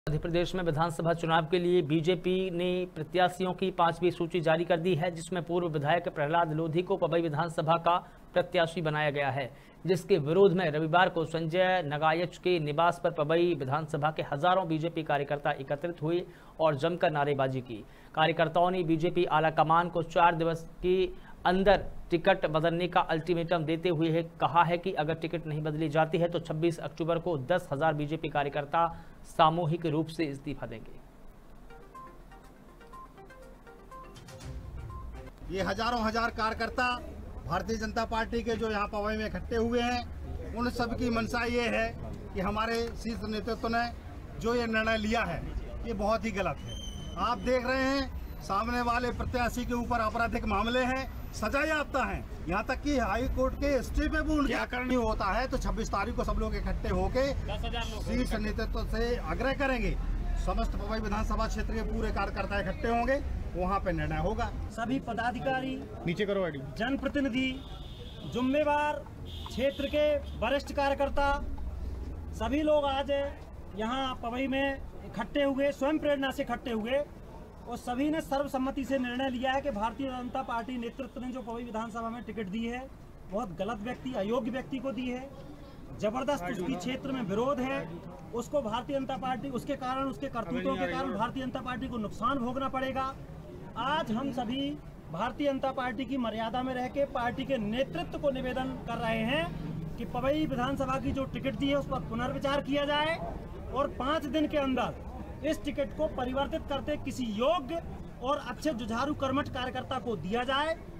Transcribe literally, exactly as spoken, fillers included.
मध्य प्रदेश में विधानसभा चुनाव के लिए बीजेपी ने प्रत्याशियों की पांचवी सूची जारी कर दी है, जिसमें पूर्व विधायक प्रहलाद लोधी को पवई विधानसभा का प्रत्याशी बनाया गया है, जिसके विरोध में रविवार को संजय नगायच के निवास पर पवई विधानसभा के हजारों बीजेपी कार्यकर्ता एकत्रित हुए और जमकर नारेबाजी की। कार्यकर्ताओं ने बीजेपी आलाकमान को चार दिवस के अंदर टिकट बदलने का अल्टीमेटम देते हुए है कहा है कि अगर टिकट नहीं बदली जाती है तो छब्बीस अक्टूबर को दस हजार बीजेपी कार्यकर्ता सामूहिक रूप से इस्तीफा देंगे। ये हजारों हजार कार्यकर्ता भारतीय जनता पार्टी के जो यहाँ पवई में इकट्ठे हुए हैं, उन सब की मंशा ये है कि हमारे शीर्ष नेतृत्व ने जो ये निर्णय लिया है ये बहुत ही गलत है। आप देख रहे हैं सामने वाले प्रत्याशी के ऊपर आपराधिक मामले हैं, सजा याफ्ता है, यहाँ तक कि हाई कोर्ट के स्टे पे भी उनके आकलन होता है। तो छब्बीस तारीख को सब लोग इकट्ठे होके शीर्ष नेतृत्व से आग्रह करेंगे, समस्त पवई विधानसभा क्षेत्र के पूरे कार्यकर्ता इकट्ठे होंगे, वहाँ पे निर्णय होगा। सभी पदाधिकारी, नीचे करो आईडी, जनप्रतिनिधि, जिम्मेवार क्षेत्र के वरिष्ठ कार्यकर्ता सभी लोग आज यहाँ पवई में इकट्ठे हुए, स्वयं प्रेरणा से इकट्ठे हुए और सभी ने सर्वसम्मति से निर्णय लिया है कि भारतीय जनता पार्टी नेतृत्व ने जो पवई विधानसभा में टिकट दी है बहुत गलत व्यक्ति, अयोग्य व्यक्ति को दी है। जबरदस्त उसकी क्षेत्र में विरोध है, उसको भारतीय जनता पार्टी उसके कारण, उसके करतूतों के कारण भारतीय जनता पार्टी को नुकसान भोगना पड़ेगा। आज हम सभी भारतीय जनता पार्टी की मर्यादा में रह के पार्टी के नेतृत्व को निवेदन कर रहे हैं कि पवई विधानसभा की जो टिकट दी है उस पर पुनर्विचार किया जाए और पाँच दिन के अंदर इस टिकट को परिवर्तित करते किसी योग्य और अच्छे जुझारू कर्मठ कार्यकर्ता को दिया जाए।